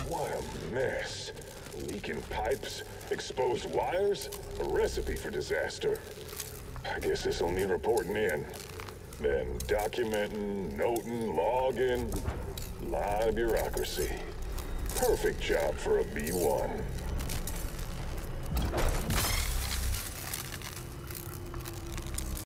What a mess. Leaking pipes, exposed wires, a recipe for disaster. I guess this'll need reporting in. Then documenting, noting, logging. Lot of bureaucracy. Perfect job for a B1.